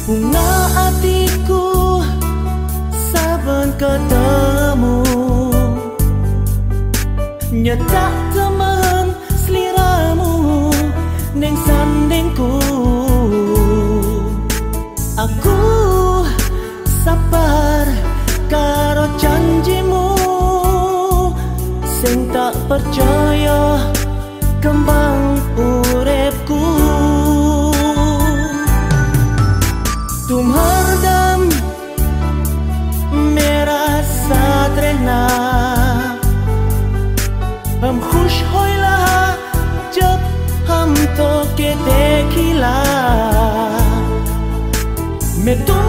Bunga hatiku saben ketemu, nyetak temen seliramu neng sandingku. Aku sabar karo janjimu sing tak percaya kembang uripku. Tumhardam merasa trehna हम खुश होइला जब हम तो के देखिला मैं तो